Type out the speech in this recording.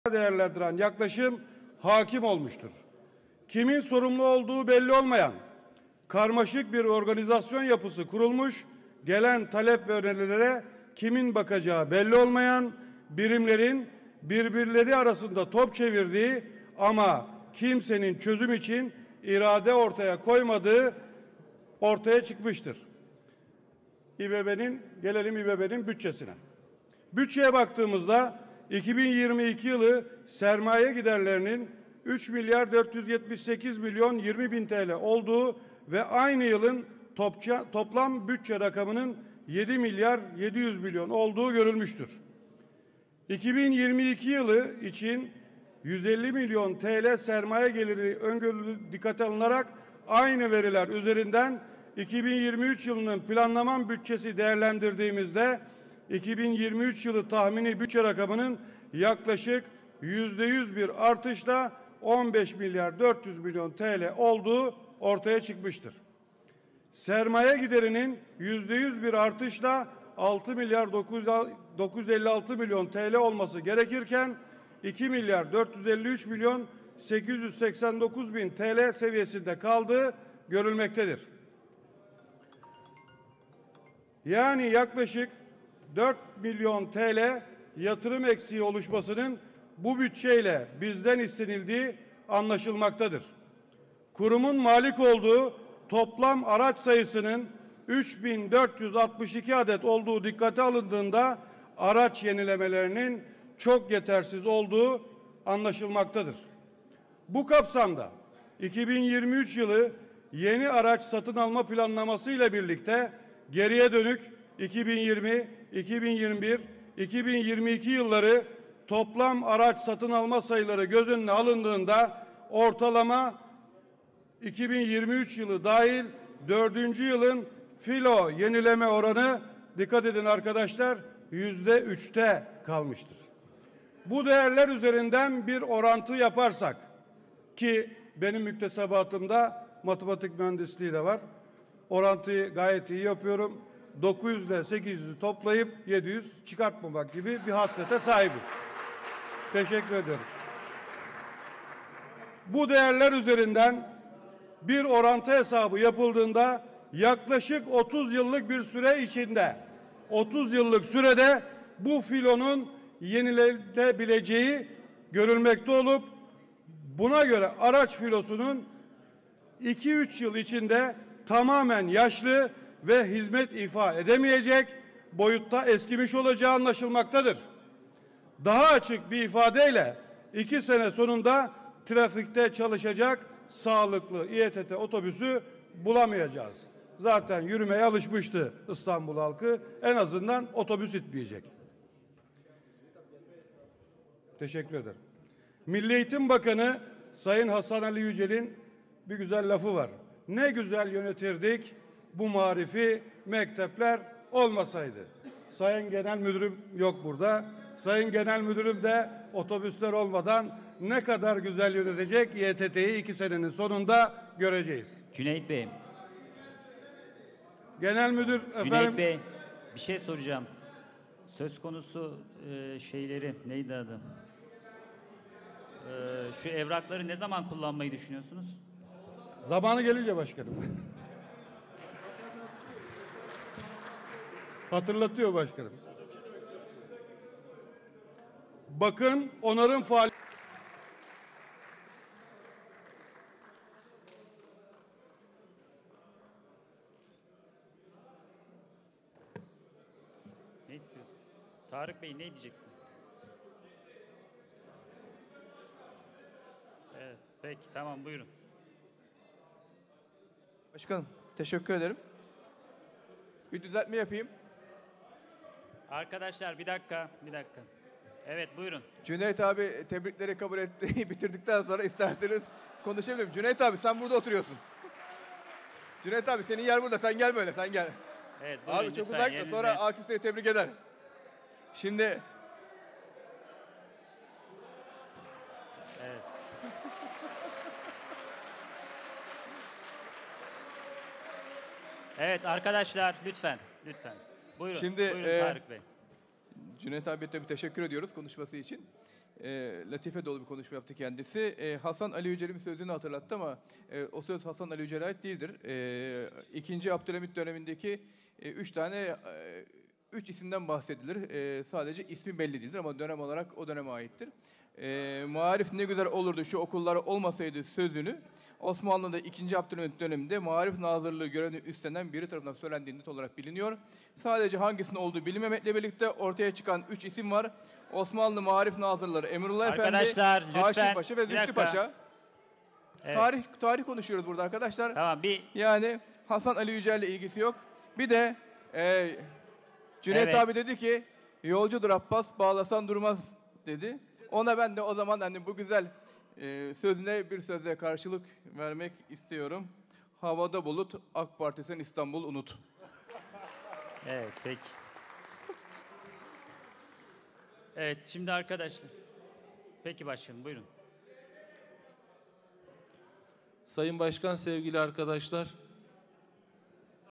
değerlendiren yaklaşım hakim olmuştur. Kimin sorumlu olduğu belli olmayan, karmaşık bir organizasyon yapısı kurulmuş, gelen talep ve önerilere kimin bakacağı belli olmayan birimlerin birbirleri arasında top çevirdiği ama kimsenin çözüm için irade ortaya koymadığı ortaya çıkmıştır. Gelelim İBB'nin bütçesine. Bütçeye baktığımızda 2022 yılı sermaye giderlerinin 3 milyar 478 milyon 20 bin TL olduğu ve aynı yılın toplam bütçe rakamının 7 milyar 700 milyon olduğu görülmüştür. 2022 yılı için 150 milyon TL sermaye geliri öngörülü dikkate alınarak aynı veriler üzerinden 2023 yılının planlanan bütçesi değerlendirdiğimizde 2023 yılı tahmini bütçe rakamının yaklaşık %100 bir artışla 15 milyar 400 milyon TL olduğu ortaya çıkmıştır. Sermaye giderinin %100 bir artışla 6 milyar 956 milyon TL olması gerekirken 2 milyar 453 milyon 889 bin TL seviyesinde kaldığı görülmektedir. Yani yaklaşık 4 milyon TL yatırım eksiği oluşmasının bu bütçeyle bizden istenildiği anlaşılmaktadır. Kurumun malik olduğu toplam araç sayısının 3462 adet olduğu dikkate alındığında araç yenilemelerinin çok yetersiz olduğu anlaşılmaktadır. Bu kapsamda 2023 yılı yeni araç satın alma planlaması ile birlikte geriye dönük 2020, 2021, 2022 yılları toplam araç satın alma sayıları göz önüne alındığında ortalama 2023 yılı dahil 4. yılın filo yenileme oranı dikkat edin arkadaşlar %3'te kalmıştır. Bu değerler üzerinden bir orantı yaparsak ki benim müktesebatımda matematik mühendisliği de var. Orantıyı gayet iyi yapıyorum. 900 ile 800'ü toplayıp 700 çıkartmamak gibi bir haslete sahibim. Teşekkür ederim. Bu değerler üzerinden bir orantı hesabı yapıldığında yaklaşık 30 yıllık bir süre içinde 30 yıllık sürede bu filonun yenilenebileceği görülmekte olup buna göre araç filosunun 2-3 yıl içinde tamamen yaşlı ve hizmet ifa edemeyecek boyutta eskimiş olacağı anlaşılmaktadır. Daha açık bir ifadeyle 2 sene sonunda trafikte çalışacak sağlıklı İETT otobüsü bulamayacağız. Zaten yürümeye alışmıştı İstanbul halkı. En azından otobüs itmeyecek. Teşekkür ederim. Milli Eğitim Bakanı Sayın Hasan Ali Yücel'in bir güzel lafı var. Ne güzel yönetirdik bu marifi mektepler olmasaydı. Sayın Genel Müdürüm yok burada. Sayın Genel Müdürüm de otobüsler olmadan ne kadar güzel yönetecek İETT'yi 2 senenin sonunda göreceğiz. Cüneyt Bey. Genel Müdür Cüneyt Bey bir şey soracağım. Söz konusu şeyleri neydi adı? Şu evrakları ne zaman kullanmayı düşünüyorsunuz? Zamanı gelince başkanım. Hatırlatıyor başkanım. Bakın onarım faaliyeti. Ne istiyorsun? Tarık Bey ne diyeceksin? Evet, peki tamam buyurun. Başkanım teşekkür ederim. Bir düzeltme yapayım. Arkadaşlar bir dakika. Evet buyurun. Cüneyt abi tebrikleri kabul ettiği bitirdikten sonra isterseniz konuşabilirim. Cüneyt abi sen burada oturuyorsun. Cüneyt abi senin yer burada, sen gel böyle, sen gel. Evet buyurun. Abi çok uzakta, sonra Akif seni tebrik eder. Şimdi... Evet. Evet arkadaşlar lütfen. Buyurun. Şimdi buyurun Tarık Bey. Cüneyt abiye tabii teşekkür ediyoruz konuşması için. latife dolu bir konuşma yaptı kendisi. Hasan Ali Yücel'in sözünü hatırlattı ama o söz Hasan Ali Yücel'e ait değildir. İkinci Abdülhamit dönemindeki üç isimden bahsedilir. Sadece ismi belli değildir ama dönem olarak o döneme aittir. Marif ne güzel olurdu şu okullar olmasaydı sözünü Osmanlı'da 2. Abdülhamit döneminde Maarif Nazırlığı görevini üstlenen biri tarafından söylendiği net olarak biliniyor. Sadece hangisinin olduğu bilinmemekle birlikte ortaya çıkan 3 isim var. Osmanlı Maarif Nazırları Emrullah Arkadaşlar, Efendi, lütfen, Haşim Paşa ve bir dakika. Zühtü Paşa. Evet. Tarih konuşuyoruz burada arkadaşlar. Tamam, Yani Hasan Ali Yücel'le ilgisi yok. Bir de Cüneyt Evet. abi dedi ki yolcudur Abbas bağlasan durmaz dedi. Ona ben de o zaman hani bu güzel sözüne bir sözle karşılık vermek istiyorum. Havada bulut, AK Parti sen İstanbul unut. Evet, peki. Evet, şimdi arkadaşlar. Peki başkanım, buyurun. Sayın Başkan, sevgili arkadaşlar,